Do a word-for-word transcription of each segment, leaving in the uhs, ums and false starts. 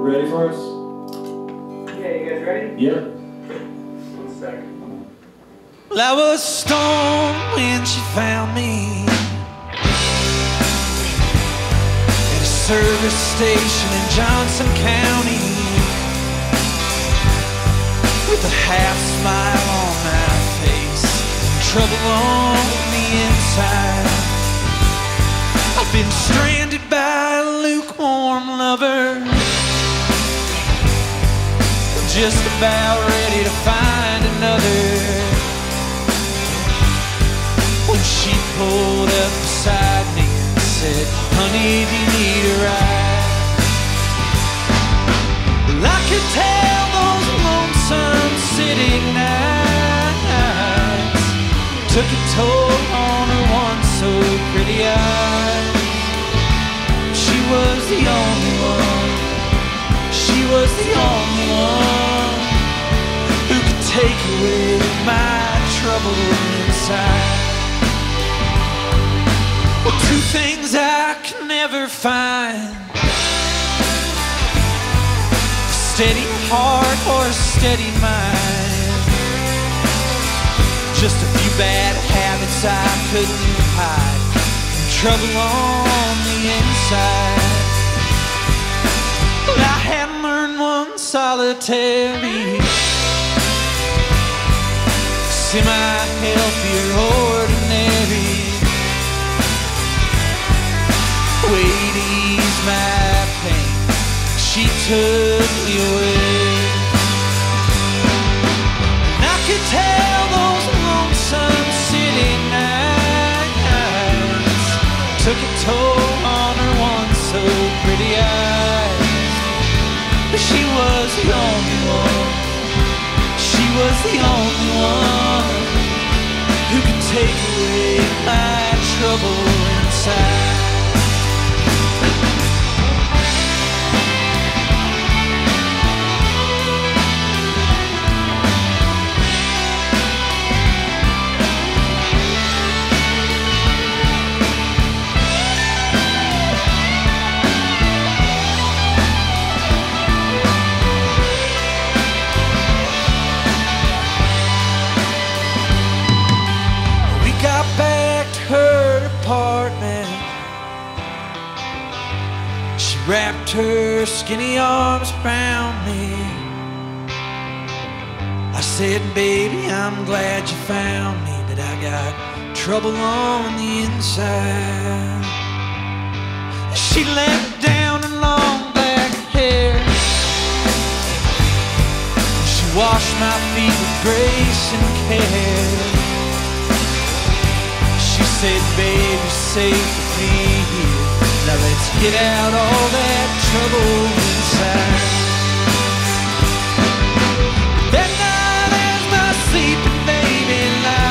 ready for us? Yeah, you guys ready? Yep. One second. Well, I was stoned when she found me at a service station in Johnson County, with a half smile on my face, trouble on the inside. I've been stranded by a lukewarm lover, just about ready to find another, when she pulled up beside me and said, honey, do you need a ride? Well, I could tell those lonesome city nights took a toll on her once so pretty eyes. She was the only one, she was the only one who could take away my trouble inside. Well, two things I can never find: a steady heart or a steady mind. Just a few bad habits I couldn't hide, and trouble on the inside. But I hadn't learned one solitary, semi-healthy or ordinary way to ease my pain. She took me away, and I could tell those lonesome city nights took a toll on her once so pretty eyes. But she was the only one, she was the only one who could take away my trouble inside. Wrapped her skinny arms around me. I said, baby, I'm glad you found me, but I got trouble on the inside. She let down her long black hair, she washed my feet with grace and care. She said, baby, you're safe with me here. Now let's get out all that trouble inside. That night as my sleeping baby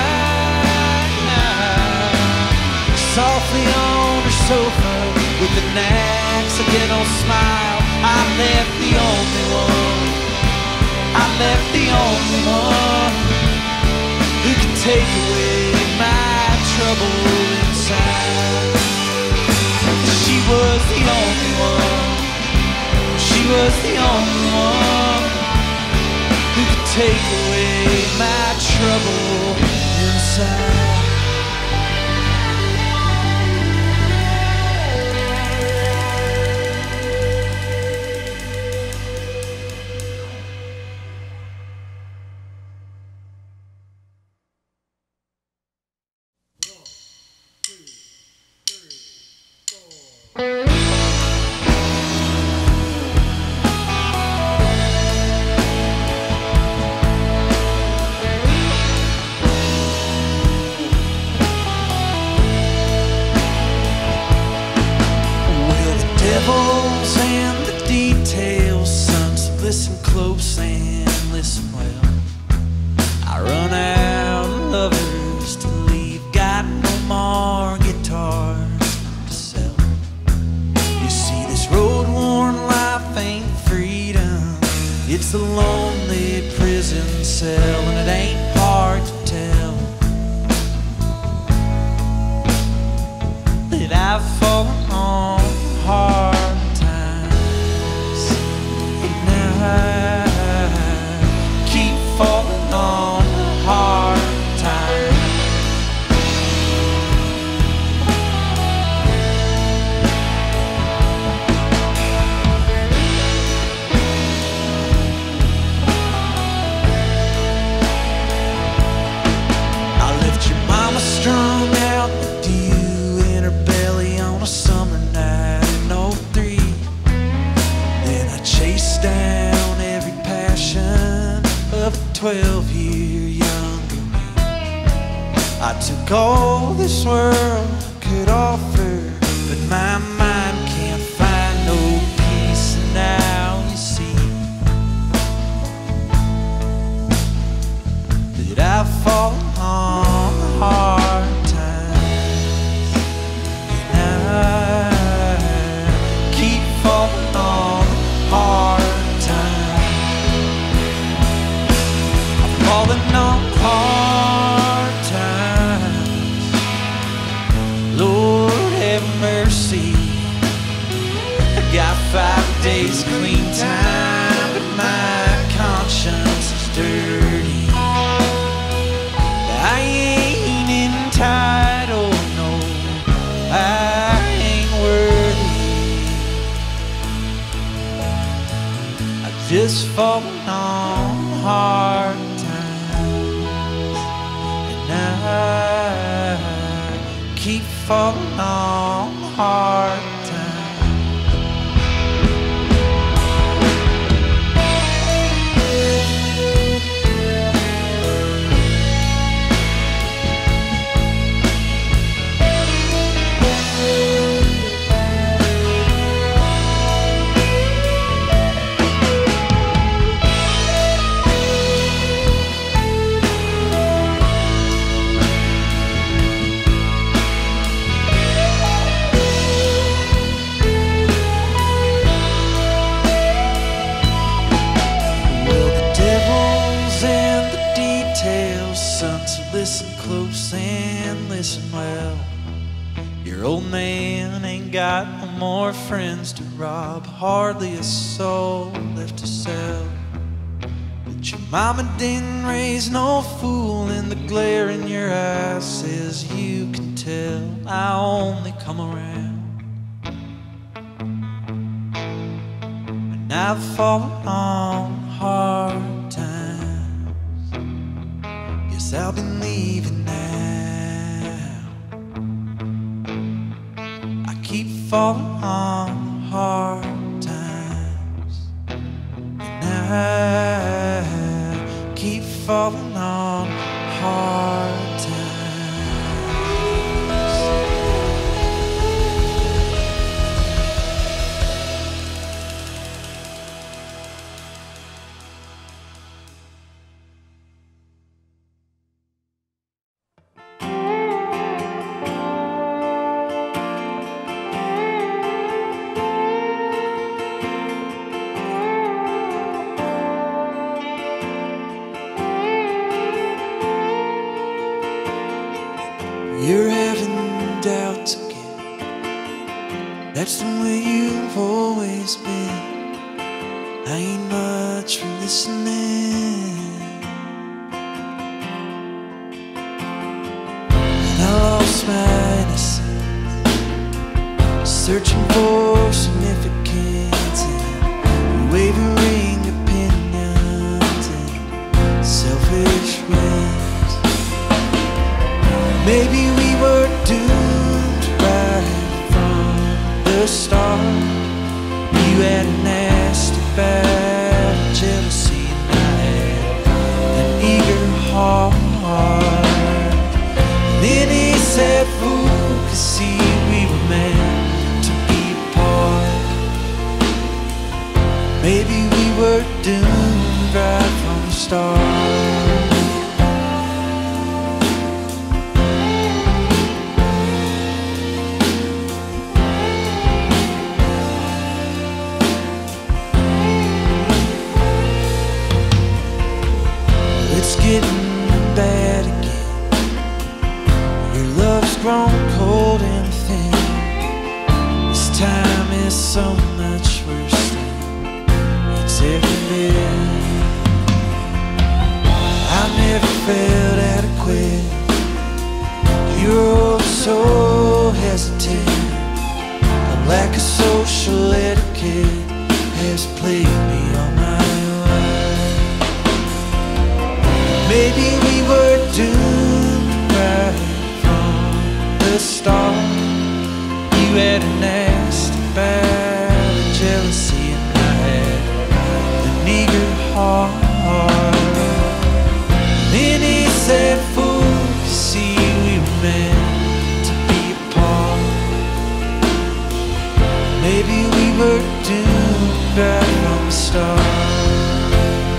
lied softly on her sofa with an accidental smile, I left the only one, I left the only one who could take away my trouble inside. She was the only one, she was the only one who could take away my trouble inside. It's a lonely prison cell, and it ain't hard to tell that I've fallen on hard times. twelve-year younger me. I took all this world could offer, but my mind can't find no peace. And now you see that I've fallen on hard times, and I keep falling on hard times. I'm falling on hard times. Lord have mercy. I got five days clean time, but my conscience is dirty. I ain't entitled, no, I ain't worthy. I've just fallen on hard times, and I keep falling on hard times. Listen close and listen well. Your old man ain't got no more friends to rob, hardly a soul left to sell. But your mama didn't raise no fool, and the glare in your eyes says you can tell I only come around. And I've fallen on hard times. Guess I'll be leaving now. I keep falling on hard times, and I keep falling on hard times. You're having doubts again. That's the way you've always been. I ain't much for listening. And I lost my innocence, searching for significance in wavering opinions and selfish ways. Maybe we were doomed right from the start. You had a nasty bad jealousy, and I had an eager heart. And any sad fool could see we were meant to be apart. Maybe we were doomed right from the start. Getting bad again. Your love's grown cold and thin. This time is so much worse than it's ever been. I never felt adequate. You're so hesitant. A lack of social etiquette has plagued me all my life. Maybe we were doomed right from the start. You had a nasty bad jealousy, and I had an eager heart. were doomed right from the start.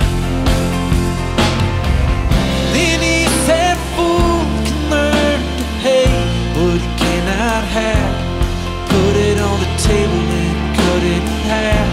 Then he said, fool can learn to hate what he cannot have. Put it on the table and cut it in half.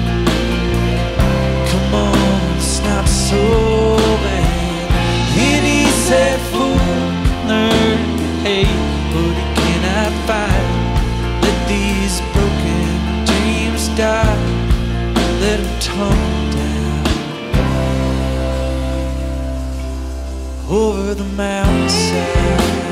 Come on, it's not so bad. Then he said, fool can learn to hate what he cannot fight. Let these broken dreams die. Let them tumble down over the mountainside.